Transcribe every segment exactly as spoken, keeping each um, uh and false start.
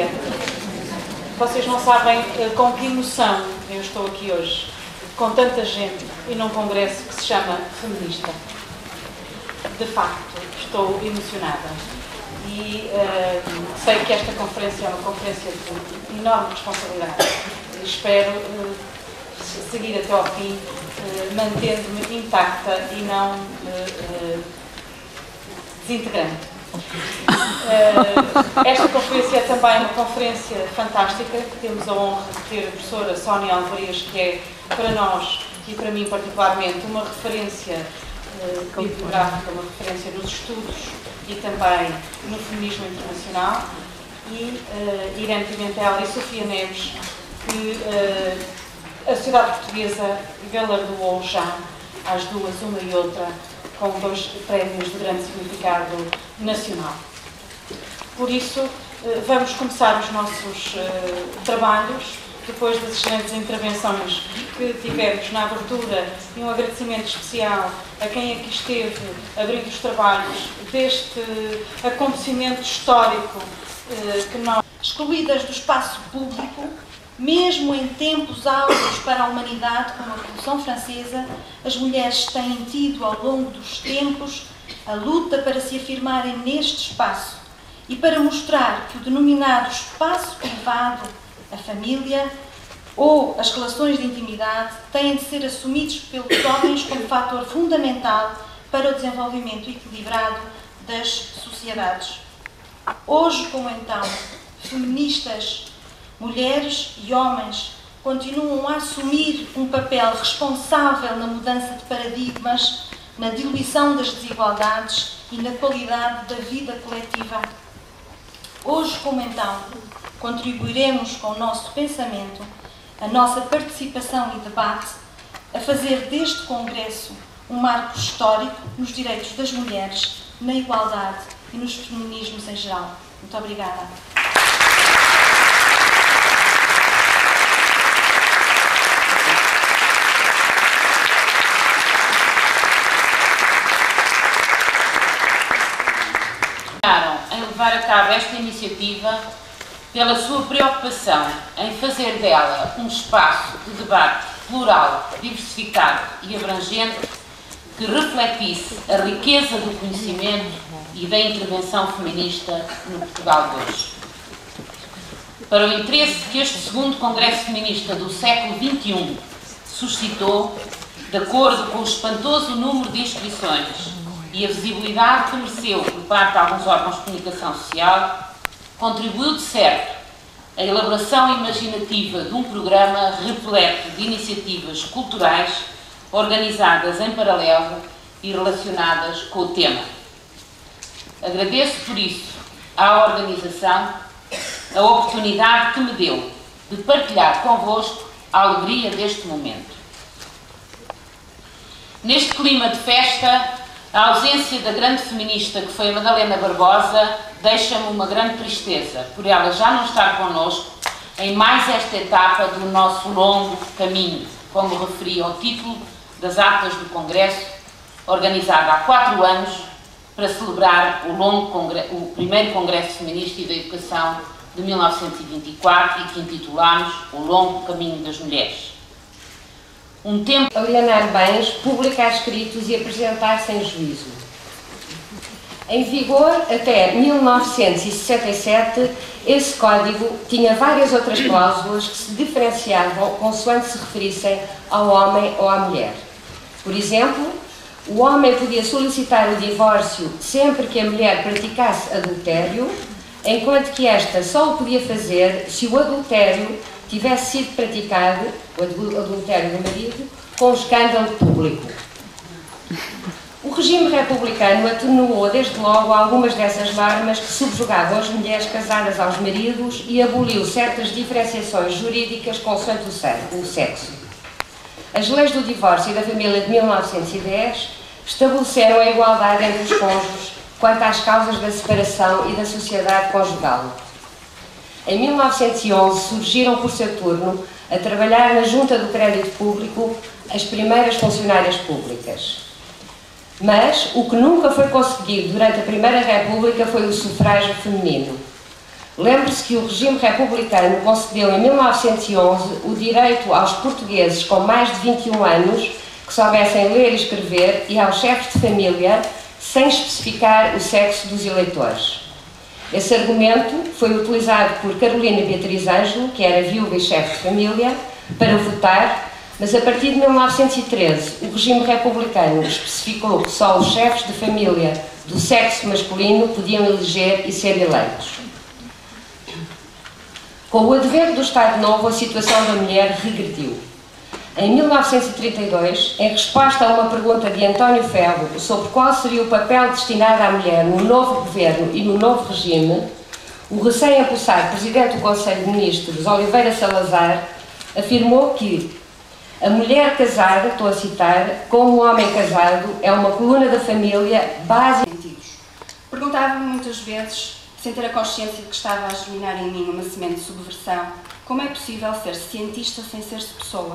Assembleia. Vocês não sabem com que emoção eu estou aqui hoje, com tanta gente e num congresso que se chama Feminista. De facto, estou emocionada e uh, sei que esta conferência é uma conferência de enorme responsabilidade. Espero uh, seguir até ao fim, uh, mantendo-me intacta e não uh, uh, desintegrante. Uh, esta conferência é também uma conferência fantástica, que temos a honra de ter a professora Sónia Alvarez, que é para nós e para mim particularmente uma referência uh, bibliográfica, uma referência nos estudos e também no feminismo internacional, e uh, Irene Pimentel e Sofia Neves, que uh, a sociedade portuguesa galardoou já, às duas, uma e outra, com dois prémios de grande significado nacional. Por isso, vamos começar os nossos uh, trabalhos, depois das excelentes intervenções que tivemos na abertura, e um agradecimento especial a quem aqui esteve abrindo os trabalhos deste acontecimento histórico uh, que nós... Excluídas do espaço público, mesmo em tempos áureos para a humanidade, como a Revolução Francesa, as mulheres têm tido ao longo dos tempos a luta para se afirmarem neste espaço e para mostrar que o denominado espaço privado, a família ou as relações de intimidade têm de ser assumidos pelos homens como fator fundamental para o desenvolvimento equilibrado das sociedades. Hoje, como então, feministas, mulheres e homens continuam a assumir um papel responsável na mudança de paradigmas, na diluição das desigualdades e na qualidade da vida coletiva. Hoje, como então, contribuiremos com o nosso pensamento, a nossa participação e debate, a fazer deste Congresso um marco histórico nos direitos das mulheres, na igualdade e nos feminismos em geral. Muito obrigada. Em levar a cabo esta iniciativa pela sua preocupação em fazer dela um espaço de debate plural, diversificado e abrangente que refletisse a riqueza do conhecimento e da intervenção feminista no Portugal de hoje. Para o interesse que este segundo Congresso Feminista do século vinte e um suscitou, de acordo com o espantoso número de inscrições e a visibilidade que mereceu por parte de alguns órgãos de comunicação social, contribuiu de certo a elaboração imaginativa de um programa repleto de iniciativas culturais organizadas em paralelo e relacionadas com o tema. Agradeço por isso à organização a oportunidade que me deu de partilhar convosco a alegria deste momento. Neste clima de festa, a ausência da grande feminista que foi a Madalena Barbosa deixa-me uma grande tristeza por ela já não estar connosco em mais esta etapa do nosso longo caminho, como referi ao título das atas do Congresso, organizado há quatro anos para celebrar o, longo congre... o primeiro Congresso Feminista e da Educação de mil novecentos e vinte e quatro e que intitulámos O Longo Caminho das Mulheres. Um tempo alienar bens, publicar escritos e apresentar sem juízo. Em vigor até mil novecentos e sessenta e sete, esse código tinha várias outras cláusulas que se diferenciavam consoante se referissem ao homem ou à mulher. Por exemplo, o homem podia solicitar o divórcio sempre que a mulher praticasse adultério, enquanto que esta só o podia fazer se o adultério tivesse sido praticado, o adultério do marido, com escândalo público. O regime republicano atenuou desde logo algumas dessas normas que subjugavam as mulheres casadas aos maridos e aboliu certas diferenciações jurídicas consoante o sexo. As leis do divórcio e da família de mil novecentos e dez estabeleceram a igualdade entre os cônjuges quanto às causas da separação e da sociedade conjugal. Em mil novecentos e onze surgiram por seu turno a trabalhar na Junta do Crédito Público as primeiras funcionárias públicas. Mas o que nunca foi conseguido durante a Primeira República foi o sufrágio feminino. Lembre-se que o regime republicano concedeu em mil novecentos e onze o direito aos portugueses com mais de vinte e um anos que soubessem ler e escrever e aos chefes de família sem especificar o sexo dos eleitores. Esse argumento foi utilizado por Carolina Beatriz Ângelo, que era viúva e chefe de família, para votar, mas a partir de mil novecentos e treze o regime republicano especificou que só os chefes de família do sexo masculino podiam eleger e ser eleitos. Com o advento do Estado Novo, a situação da mulher regrediu. Em mil novecentos e trinta e dois, em resposta a uma pergunta de António Fello sobre qual seria o papel destinado à mulher no novo governo e no novo regime, o recém-empossado Presidente do Conselho de Ministros, Oliveira Salazar, afirmou que a mulher casada, estou a citar, como o homem casado, é uma coluna da família básica. Perguntava-me muitas vezes, sem ter a consciência de que estava a germinar em mim uma semente de subversão, como é possível ser cientista sem ser-se pessoa?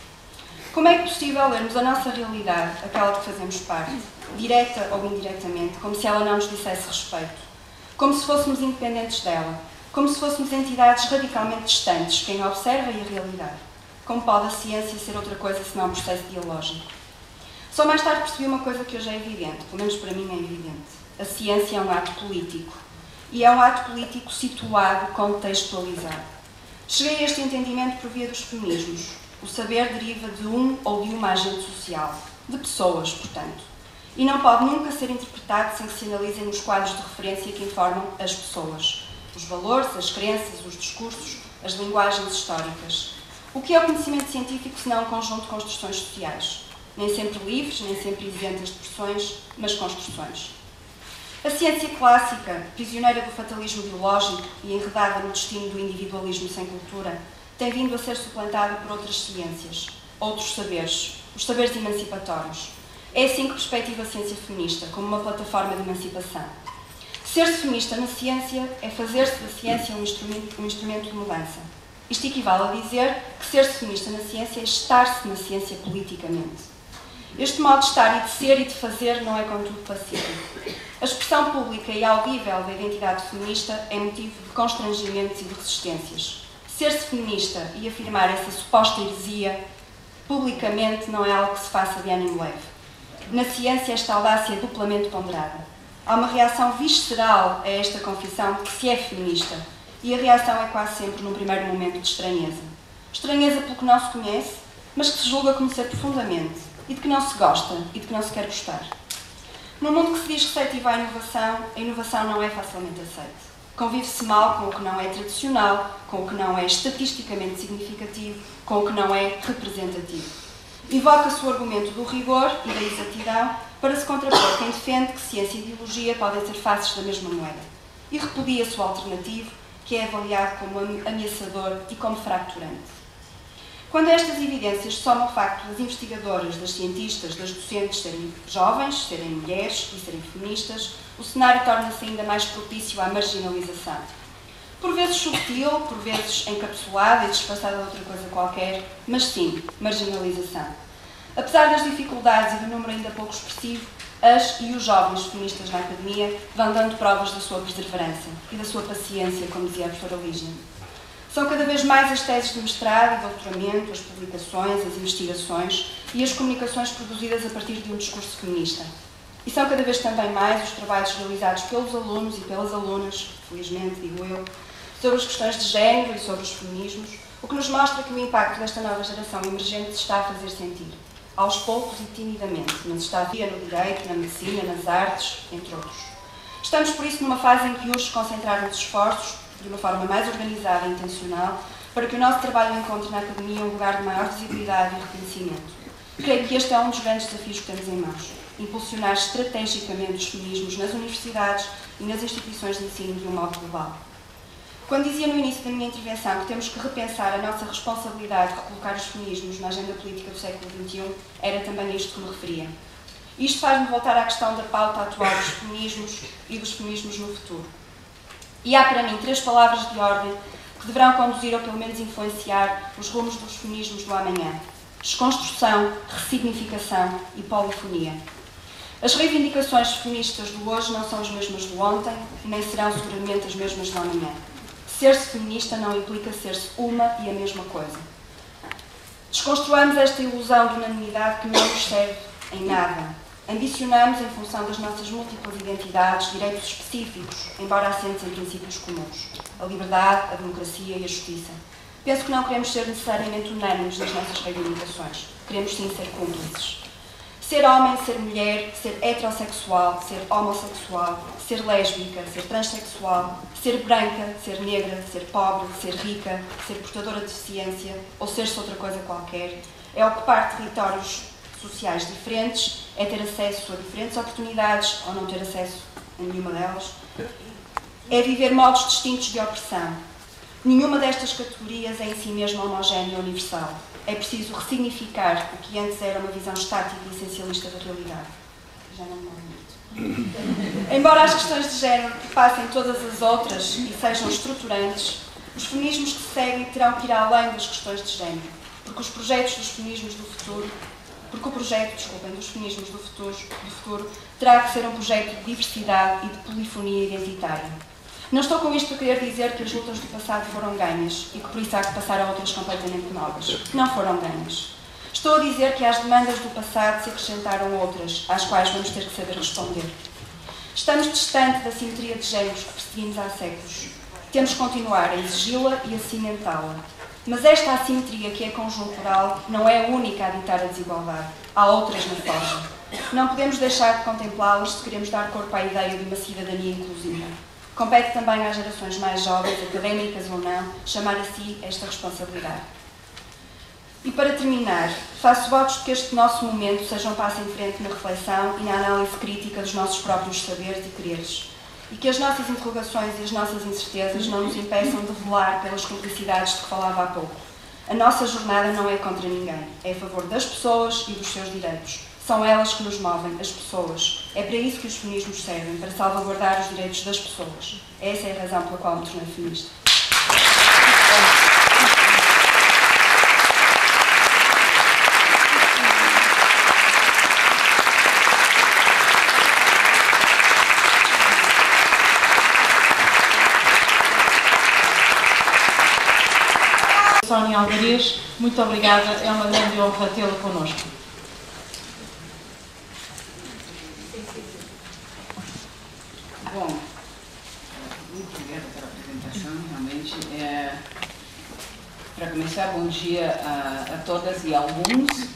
Como é possível lermos a nossa realidade, aquela de que fazemos parte, direta ou indiretamente, como se ela não nos dissesse respeito? Como se fôssemos independentes dela? Como se fôssemos entidades radicalmente distantes, quem observa e a realidade? Como pode a ciência ser outra coisa senão um processo dialógico? Só mais tarde percebi uma coisa que hoje é evidente, pelo menos para mim é evidente. A ciência é um ato político. E é um ato político situado, contextualizado. Cheguei a este entendimento por via dos feminismos. O saber deriva de um ou de uma agente social, de pessoas, portanto. E não pode nunca ser interpretado sem que se analisem nos quadros de referência que informam as pessoas. Os valores, as crenças, os discursos, as linguagens históricas. O que é o conhecimento científico senão um conjunto de construções sociais? Nem sempre livres, nem sempre isentas de pressões, mas construções. A ciência clássica, prisioneira do fatalismo biológico e enredada no destino do individualismo sem cultura, tem vindo a ser suplantada por outras ciências, outros saberes, os saberes emancipatórios. É assim que perspectiva a ciência feminista, como uma plataforma de emancipação. Ser-se feminista na ciência é fazer-se da ciência um instrumento, um instrumento de mudança. Isto equivale a dizer que ser-se feminista na ciência é estar-se na ciência politicamente. Este modo de estar e de ser e de fazer não é, contudo, pacífico. A expressão pública e audível da identidade feminista é motivo de constrangimentos e de resistências. Ser-se feminista e afirmar essa suposta heresia publicamente não é algo que se faça de ânimo leve. Na ciência, esta audácia é duplamente ponderada. Há uma reação visceral a esta confissão de que se é feminista, e a reação é quase sempre num primeiro momento de estranheza. Estranheza pelo que não se conhece, mas que se julga conhecer profundamente, e de que não se gosta e de que não se quer gostar. Num mundo que se diz receptivo à inovação, a inovação não é facilmente aceita. Convive-se mal com o que não é tradicional, com o que não é estatisticamente significativo, com o que não é representativo. Invoca-se o argumento do rigor e da exatidão para se contrapor quem defende que ciência e ideologia podem ser faces da mesma moeda. E repudia-se o alternativo, que é avaliado como ameaçador e como fracturante. Quando a estas evidências soma o facto das investigadoras, das cientistas, das docentes serem jovens, serem mulheres e serem feministas, o cenário torna-se ainda mais propício à marginalização. Por vezes subtil, por vezes encapsulada e disfarçada de outra coisa qualquer, mas sim, marginalização. Apesar das dificuldades e do número ainda pouco expressivo, as e os jovens feministas na academia vão dando provas da sua perseverança e da sua paciência, como dizia a professora Lígia. São cada vez mais as teses de mestrado e doutoramento, as publicações, as investigações e as comunicações produzidas a partir de um discurso feminista. E são cada vez também mais os trabalhos realizados pelos alunos e pelas alunas, felizmente, digo eu, sobre as questões de género e sobre os feminismos, o que nos mostra que o impacto desta nova geração emergente se está a fazer sentir, aos poucos e timidamente, mas está a vir no direito, na medicina, nas artes, entre outros. Estamos, por isso, numa fase em que urge concentrar os esforços de uma forma mais organizada e intencional, para que o nosso trabalho encontre na academia um lugar de maior visibilidade e reconhecimento. Creio que este é um dos grandes desafios que temos em mãos. Impulsionar estrategicamente os feminismos nas universidades e nas instituições de ensino de um modo global. Quando dizia no início da minha intervenção que temos que repensar a nossa responsabilidade de recolocar os feminismos na agenda política do século vinte e um, era também a isto que me referia. Isto faz-me voltar à questão da pauta atual dos feminismos e dos feminismos no futuro. E há para mim três palavras de ordem que deverão conduzir ou pelo menos influenciar os rumos dos feminismos do amanhã. Desconstrução, ressignificação e polifonia. As reivindicações feministas do hoje não são as mesmas do ontem, nem serão seguramente as mesmas do amanhã. Ser-se feminista não implica ser-se uma e a mesma coisa. Desconstruamos esta ilusão de unanimidade que não nos serve em nada. Ambicionamos, em função das nossas múltiplas identidades, direitos específicos, embora assentes em princípios comuns. A liberdade, a democracia e a justiça. Penso que não queremos ser necessariamente unânimes nas nossas reivindicações. Queremos sim ser cúmplices. Ser homem, ser mulher, ser heterossexual, ser homossexual, ser lésbica, ser transexual, ser branca, ser negra, ser pobre, ser rica, ser portadora de deficiência ou ser-se outra coisa qualquer, é ocupar territórios sociais diferentes, é ter acesso a diferentes oportunidades ou não ter acesso a nenhuma delas, é viver modos distintos de opressão. Nenhuma destas categorias é em si mesma homogénea ou universal. É preciso ressignificar o que antes era uma visão estática e essencialista da realidade. Já não me muito. Embora as questões de género passem todas as outras e sejam estruturantes, os feminismos que se seguem terão que ir além das questões de género, porque os projetos dos feminismos do futuro, porque o projeto, desculpem, dos feminismos do futuro, do futuro terá que ser um projeto de diversidade e de polifonia identitária. Não estou com isto a querer dizer que as lutas do passado foram ganhas e que por isso há que passar a outras completamente novas. Não foram ganhas. Estou a dizer que às demandas do passado se acrescentaram outras, às quais vamos ter que saber responder. Estamos distante da simetria de géneros que perseguimos há séculos. Temos que continuar a exigi-la e a cimentá-la. Mas esta assimetria, que é conjuntural, não é a única a ditar a desigualdade. Há outras na forja. Não podemos deixar de contemplá-las se queremos dar corpo à ideia de uma cidadania inclusiva. Compete também às gerações mais jovens, académicas ou não, chamar a si esta responsabilidade. E para terminar, faço votos de que este nosso momento seja um passo em frente na reflexão e na análise crítica dos nossos próprios saberes e quereres. E que as nossas interrogações e as nossas incertezas não nos impeçam de velar pelas complicidades de que falava há pouco. A nossa jornada não é contra ninguém, é a favor das pessoas e dos seus direitos. São elas que nos movem, as pessoas. É para isso que os feminismos servem, para salvaguardar os direitos das pessoas. Essa é a razão pela qual me tornei feminista. Sónia Alvarez, muito obrigada, é uma grande honra tê-la connosco. Bom, muito obrigada pela apresentação, realmente. É, para começar, bom dia a, a todas e alguns.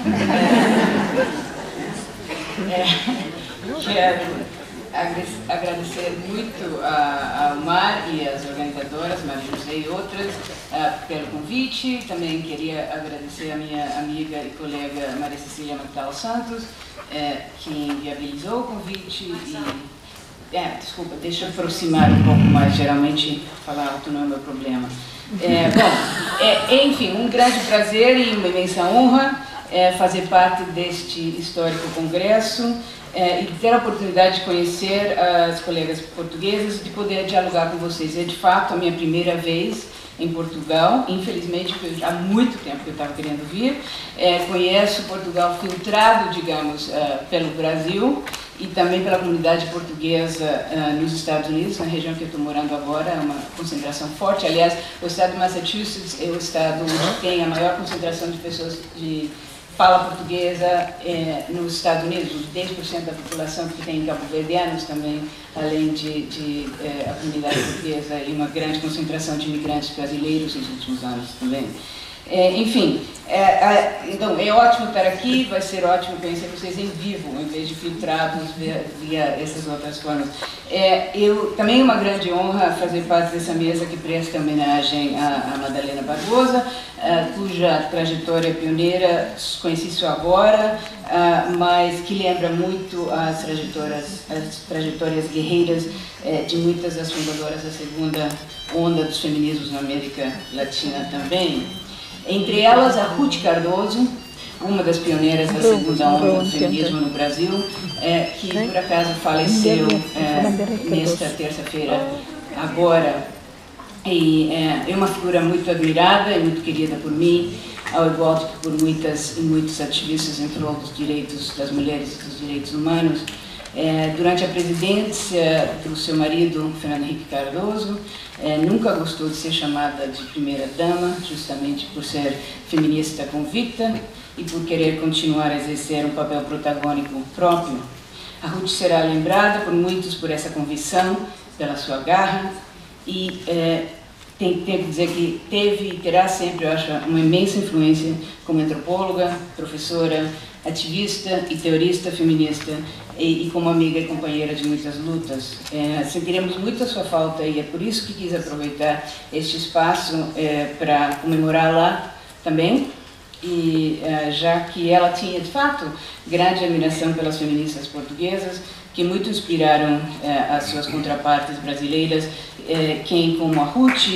É, é, quero agradecer muito ao Mar e às organizadoras, Maria José e outras, uh, pelo convite. Também queria agradecer a minha amiga e colega Maria Cecília Mactal Santos, é, que viabilizou o convite e... É, desculpa, deixa eu aproximar um pouco mais, geralmente falar alto não é meu problema. É, bom, é, enfim, um grande prazer e uma imensa honra é, fazer parte deste histórico congresso é, e ter a oportunidade de conhecer as colegas portuguesas, de poder dialogar com vocês. É de fato a minha primeira vez em Portugal, infelizmente, há muito tempo que eu estava querendo vir. É, conheço Portugal filtrado, digamos, uh, pelo Brasil e também pela comunidade portuguesa uh, nos Estados Unidos, na região que eu estou morando agora, é uma concentração forte. Aliás, o estado de Massachusetts é o estado onde tem a maior concentração de pessoas de fala portuguesa é, nos Estados Unidos, os dez por cento da população que tem cabo-verdianos também, além de, de é, a comunidade portuguesa e uma grande concentração de imigrantes brasileiros nos últimos anos também. É, enfim, é, é, então é ótimo estar aqui, vai ser ótimo conhecer vocês em vivo, em vez de filtrados via, via essas outras formas. É, eu, também é uma grande honra fazer parte dessa mesa que presta homenagem a, a Madalena Barbosa, a, cuja trajetória pioneira conheci só agora, a, mas que lembra muito as trajetórias, as trajetórias guerreiras é, de muitas das fundadoras da segunda onda dos feminismos na América Latina também. Entre elas, a Ruth Cardoso, uma das pioneiras da segunda onda do feminismo no Brasil, é, que por acaso faleceu é, nesta terça-feira agora. E é, é uma figura muito admirada e muito querida por mim, ao igual que por muitas e muitos ativistas em prol dos direitos das mulheres e dos direitos humanos. É, durante a presidência do seu marido, Fernando Henrique Cardoso, é, nunca gostou de ser chamada de primeira-dama, justamente por ser feminista convicta e por querer continuar a exercer um papel protagônico próprio. A Ruth será lembrada por muitos por essa convicção, pela sua garra, e é, tem, tem que dizer que teve e terá sempre, eu acho, uma imensa influência como antropóloga, professora, ativista e teorista feminista, e, e como amiga e companheira de muitas lutas. É, sentiremos muito a sua falta e é por isso que quis aproveitar este espaço é, para comemorá-la também, e é, já que ela tinha, de fato, grande admiração pelas feministas portuguesas, que muito inspiraram é, as suas contrapartes brasileiras, é, quem, como a Ruth,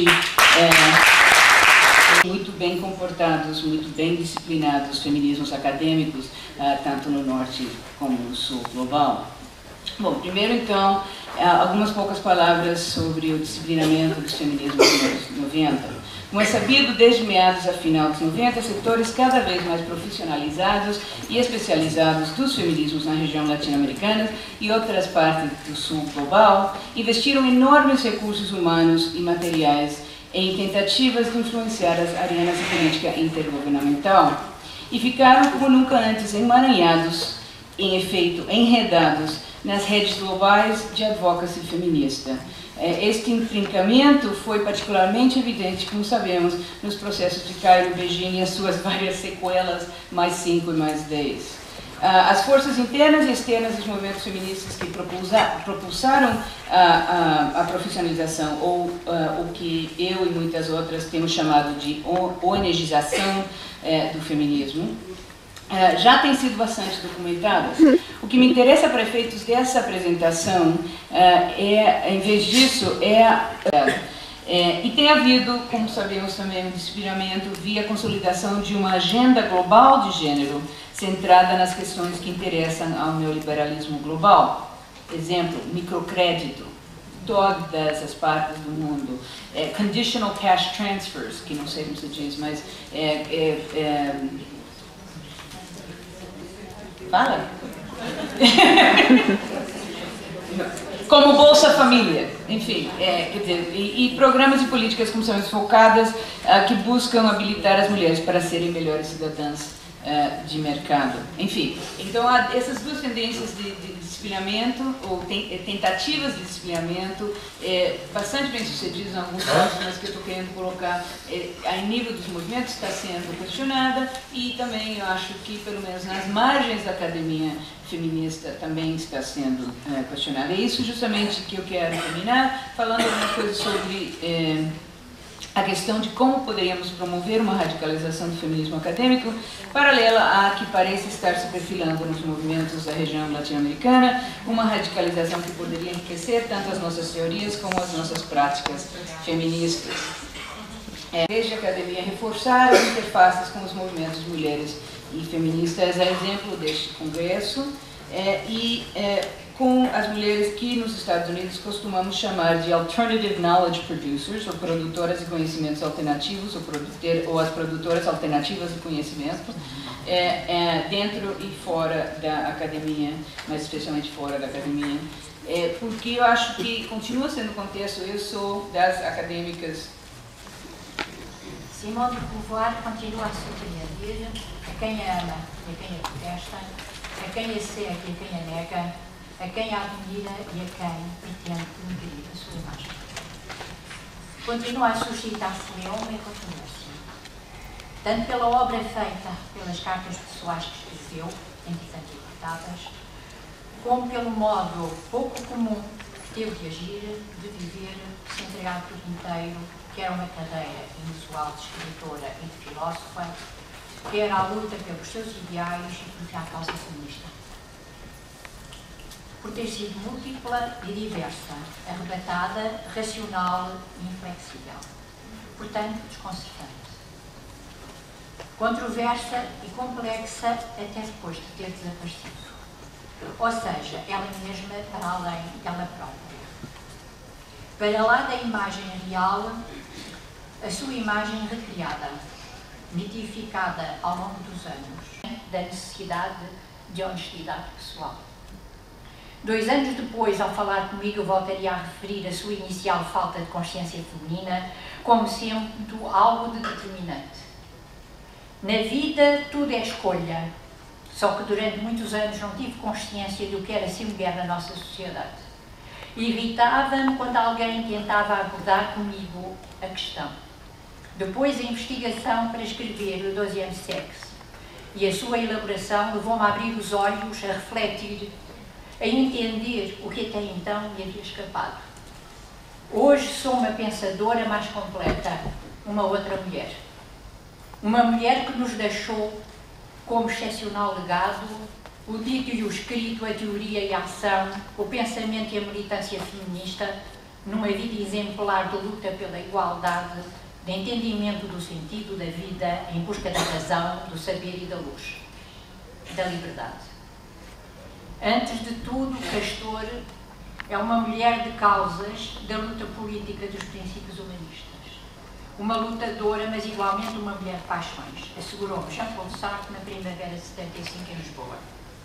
é, muito bem comportados, muito bem disciplinados feminismos acadêmicos, uh, tanto no norte como no sul global. Bom, primeiro então, algumas poucas palavras sobre o disciplinamento dos feminismos dos anos noventa. Como é sabido, desde meados a final dos noventa, setores cada vez mais profissionalizados e especializados dos feminismos na região latino-americana e outras partes do sul global investiram enormes recursos humanos e materiais em tentativas de influenciar as arenas de política intergovernamental e ficaram como nunca antes emaranhados, em efeito enredados, nas redes globais de advocacy feminista. Este intrincamento foi particularmente evidente, como sabemos, nos processos de Cairo, Beijing e as suas várias sequelas, mais cinco e mais dez. As forças internas e externas dos movimentos feministas que propulsaram a, a, a profissionalização, ou uh, o que eu e muitas outras temos chamado de ONGização uh, do feminismo, uh, já têm sido bastante documentadas. O que me interessa para efeitos dessa apresentação, uh, é, em vez disso, é... Uh, É, e tem havido, como sabemos também, um disciplinamento via consolidação de uma agenda global de gênero, centrada nas questões que interessam ao neoliberalismo global. Exemplo, microcrédito, todas as partes do mundo. É, conditional cash transfers, que não sei como se diz, mas... É, é, é... Fala! Como Bolsa Família, enfim, é, quer dizer, e, e programas e políticas, como sabemos, focadas uh, que buscam habilitar as mulheres para serem melhores cidadãs uh, de mercado. Enfim, então há essas duas tendências de, de disciplinamento, ou tem, tentativas de disciplinamento, é, bastante bem sucedidas em alguns casos, mas que eu estou querendo colocar é, a nível dos movimentos está sendo questionada, e também eu acho que, pelo menos nas margens da academia feminista, também está sendo é, questionada. É isso justamente que eu quero terminar, falando algumas coisas sobre é, a questão de como poderíamos promover uma radicalização do feminismo acadêmico paralela à que parece estar se perfilando nos movimentos da região latino-americana, uma radicalização que poderia enriquecer tanto as nossas teorias como as nossas práticas feministas. É, desde a academia reforçar as interfaces com os movimentos de mulheres e feministas, é exemplo deste congresso, é, e é, com as mulheres que nos Estados Unidos costumamos chamar de alternative knowledge producers, ou produtoras de conhecimentos alternativos, ou, ou as produtoras alternativas de conhecimento, é, é, dentro e fora da academia, mas especialmente fora da academia, é, porque eu acho que continua sendo o contexto. Eu sou das acadêmicas. Simone de Beauvoir continua a surpreender a quem a ama e a quem a detesta, a quem a segue e a quem a nega, a quem a admira e a quem pretende medir a sua imagem. Continua a suscitar ciúme e controvérsia, tanto pela obra feita, pelas cartas pessoais que escreveu, interpretadas, como pelo modo pouco comum que teve de agir, de viver, de se entregar por inteiro, quer uma carreira inusual de escritora e de filósofa, quer à luta pelos seus ideais e por a causa feminista. Por ter sido múltipla e diversa, arrebatada, racional e inflexível, portanto desconcertante. Controversa e complexa até depois de ter desaparecido, ou seja, ela mesma para além dela própria. Para lá da imagem real, a sua imagem recriada, mitificada ao longo dos anos, da necessidade de honestidade pessoal. Dois anos depois, ao falar comigo, eu voltaria a referir a sua inicial falta de consciência feminina como sendo algo de determinante. Na vida, tudo é escolha, só que durante muitos anos não tive consciência do que era ser mulher na nossa sociedade. Irritava-me quando alguém tentava abordar comigo a questão. Depois, a investigação para escrever o doze M Sex e a sua elaboração levou-me a abrir os olhos, a refletir, a entender o que até então me havia escapado. Hoje sou uma pensadora mais completa, uma outra mulher. Uma mulher que nos deixou como excepcional legado o dito e o escrito, a teoria e a ação, o pensamento e a militância feminista, numa vida exemplar de luta pela igualdade, de entendimento do sentido da vida em busca da razão, do saber e da luz, da liberdade. Antes de tudo, Castor é uma mulher de causas da luta política dos princípios humanistas. Uma lutadora, mas igualmente uma mulher de paixões, assegurou-me Jean-Paul Sartre na primavera de setenta e cinco em Lisboa.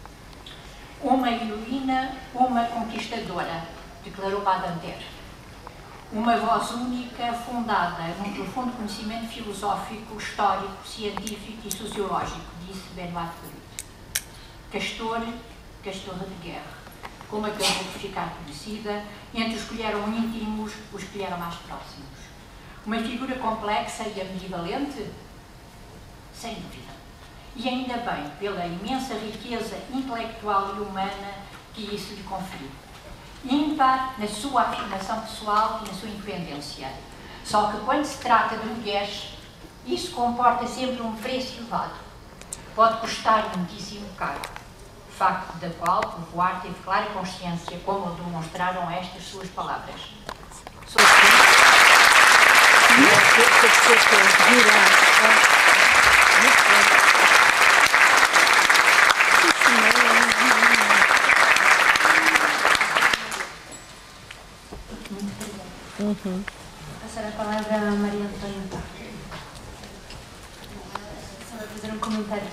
Uma heroína, uma conquistadora, declarou Badinter. Uma voz única, fundada num profundo conhecimento filosófico, histórico, científico e sociológico, disse Benoît Poirot. Castor, Castorra de guerra, como acabou por ficar conhecida, entre os que lhe eram íntimos, os que lhe eram mais próximos. Uma figura complexa e ambivalente? Sem dúvida. E ainda bem, pela imensa riqueza intelectual e humana que isso lhe conferiu. Ímpar na sua afirmação pessoal e na sua independência. Só que quando se trata de mulheres, isso comporta sempre um preço elevado. Pode custar muitíssimo caro. Facto da qual Beauvoir teve clara consciência, como demonstraram estas suas palavras. Sou Uhum. Passar a palavra a Maria Antônia. Só vai fazer um comentário.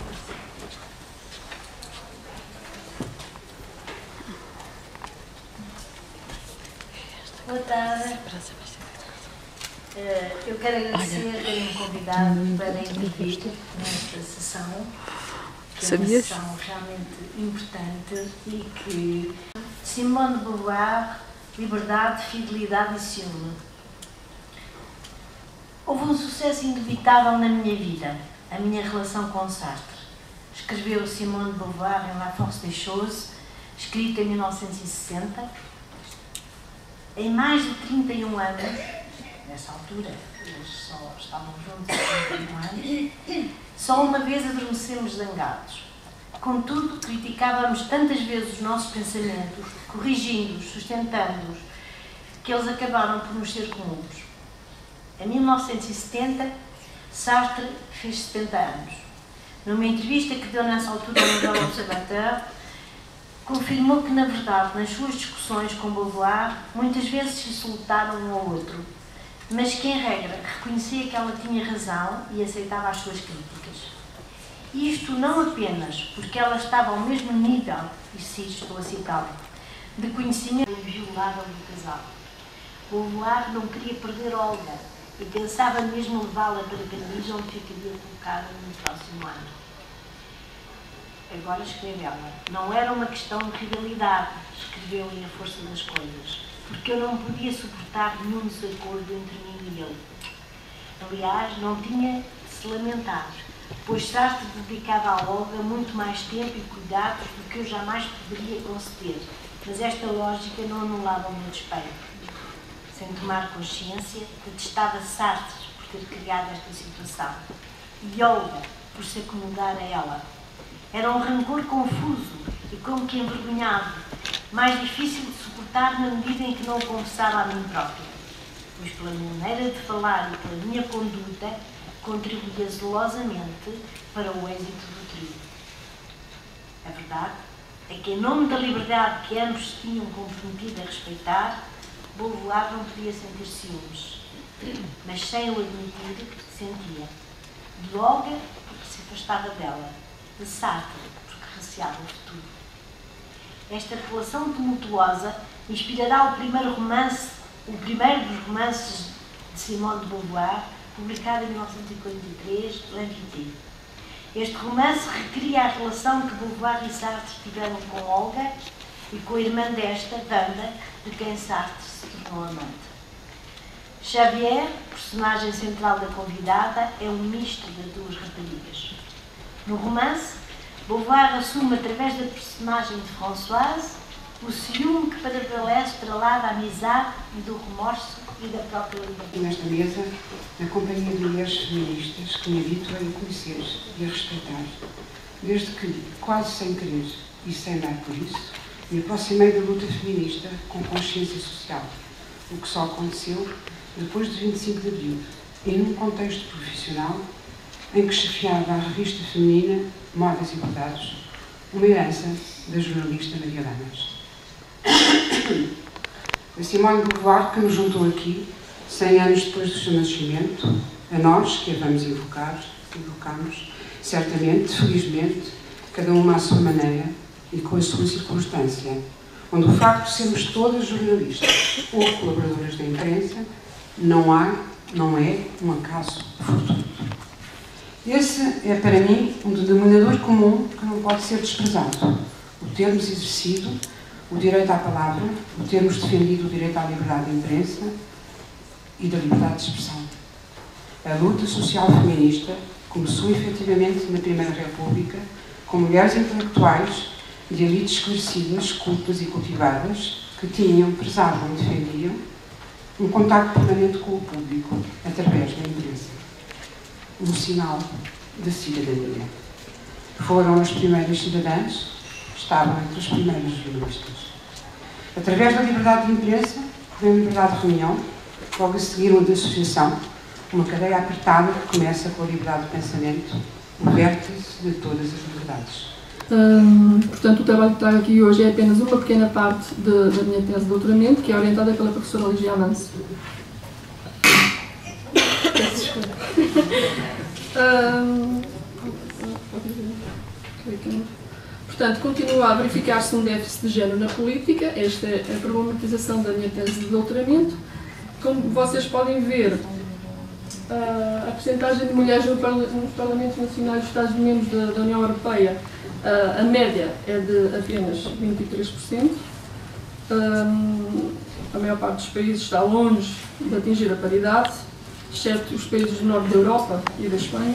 Boa tarde. Eu quero agradecer a terem convidado para intervir nesta sessão, que é uma sessão realmente importante e que Simone de Beauvoir, liberdade, fidelidade e ciúme. Houve um sucesso inevitável na minha vida, a minha relação com Sartre. Escreveu Simone de Beauvoir em La Force des Choses, escrita em mil novecentos e sessenta. Em mais de trinta e um anos, nessa altura, eles só estavam juntos há trinta e um anos, só uma vez adormecemos zangados. Contudo, criticávamos tantas vezes os nossos pensamentos, corrigindo-os, sustentando-os, que eles acabaram por nos ser comuns. Em mil novecentos e setenta, Sartre fez setenta anos. Numa entrevista que deu nessa altura ao Nouvel Observateur, confirmou que, na verdade, nas suas discussões com Beauvoir, muitas vezes se insultaram um ao outro, mas que, em regra, reconhecia que ela tinha razão e aceitava as suas críticas. Isto não apenas porque ela estava ao mesmo nível, e se estou a citá-la, de conhecimento inviolável do casal. Beauvoir não queria perder Olga e pensava mesmo levá-la para Paris, onde ficaria colocada no próximo ano. Agora escreve ela. Não era uma questão de rivalidade, escreveu em A Força das Coisas, porque eu não podia suportar nenhum desacordo entre mim e ele. Aliás, não tinha de se lamentar, pois Sartre dedicava a Olga muito mais tempo e cuidados do que eu jamais poderia conceder, mas esta lógica não anulava o meu despeito. Sem tomar consciência, detestava Sartre por ter criado esta situação e Olga por se acomodar a ela. Era um rancor confuso e como que envergonhado, mais difícil de suportar na medida em que não o confessava a mim própria, pois pela maneira de falar e pela minha conduta contribuía zelosamente para o êxito do trio. A verdade é que, em nome da liberdade que ambos se tinham comprometido a respeitar, Beauvoir não podia sentir ciúmes, mas sem o admitir, sentia. De Olga, porque se afastava dela, de Sartre, porque receava o futuro. Esta relação tumultuosa inspirará o primeiro romance, o primeiro dos romances de Simone de Beauvoir, publicado em mil novecentos e quarenta e três, L'Invité. Este romance recria a relação que Beauvoir e Sartre tiveram com Olga e com a irmã desta, Wanda, de quem Sartre se tornou amante. Xavier, personagem central da convidada, é um misto das duas raparigas. No romance, Beauvoir assume, através da personagem de Françoise, o ciúme que prevalece para lá da amizade e do remorso e da própria liberdade. Nesta mesa, na companhia de mulheres feministas que me habituei a conhecer e a respeitar, desde que, quase sem querer e sem dar por isso, me aproximei da luta feminista com consciência social, o que só aconteceu depois de vinte e cinco de abril, e num contexto profissional em que chefiava a revista feminina Modas e Cuidados, uma herança da jornalista Maria Lamas. A Simone de Beauvoir, que nos juntou aqui, cem anos depois do seu nascimento, a nós, que a vamos invocar, invocamos, certamente, felizmente, cada uma à sua maneira e com a sua circunstância, onde o facto de sermos todas jornalistas ou colaboradoras da imprensa não há, não é, um acaso fortuito. Esse é, para mim, um denominador comum que não pode ser desprezado. O termos exercido o direito à palavra, o termos defendido o direito à liberdade de imprensa e da liberdade de expressão. A luta social feminista começou efetivamente na Primeira República, com mulheres intelectuais de elites esclarecidas, cultas e cultivadas, que tinham, prezavam e defendiam um contacto permanente com o público, através da imprensa. Um sinal da cidadania. Foram as primeiras cidadãs, estavam entre os primeiros jornalistas. Através da liberdade de imprensa, vem a liberdade de reunião, logo a seguir uma de associação, uma cadeia apertada que começa com a liberdade de pensamento, o vértice de todas as liberdades. Hum, portanto, o trabalho que trago aqui hoje é apenas uma pequena parte de, da minha tese de doutoramento, que é orientada pela professora Ligia Amâncio. hum, portanto, continua a verificar-se um déficit de género na política. Esta é a problematização da minha tese de doutoramento. Como vocês podem ver, a percentagem de mulheres nos Parlamentos Nacionais dos Estados-membros da, da União Europeia, a média é de apenas vinte e três por cento. A maior parte dos países está longe de atingir a paridade, exceto os países do norte da Europa e da Espanha.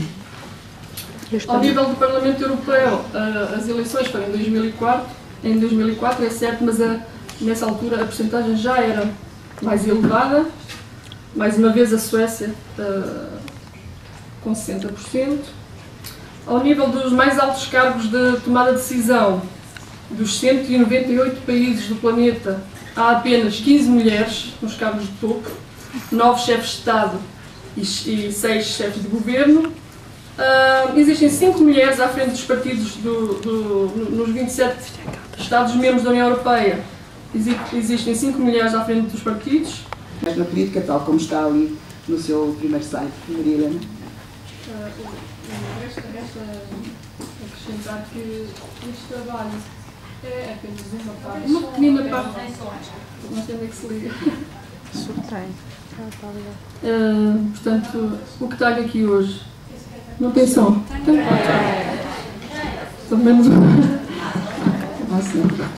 Ao nível do Parlamento Europeu, as eleições foram em dois mil e quatro, em dois mil e quatro é certo, mas a, nessa altura a percentagem já era mais elevada. Mais uma vez a Suécia uh, com sessenta por cento. Ao nível dos mais altos cargos de tomada de decisão, dos cento e noventa e oito países do planeta, há apenas quinze mulheres nos cargos de topo, nove chefes de Estado e, e seis chefes de governo. Uh, existem cinco mulheres à frente dos partidos do, do, nos vinte e sete Estados-membros da União Europeia. Existem cinco mulheres à frente dos partidos. Mas na política, tal como está ali no seu primeiro site, Maria Helena. Uh, resta, resta acrescentar que este trabalho é apenas uma parte, uma pequenina parte. Não sei onde é que se liga. Uh, portanto, o que trago aqui hoje? Não tem som? Tem. Pelo menos.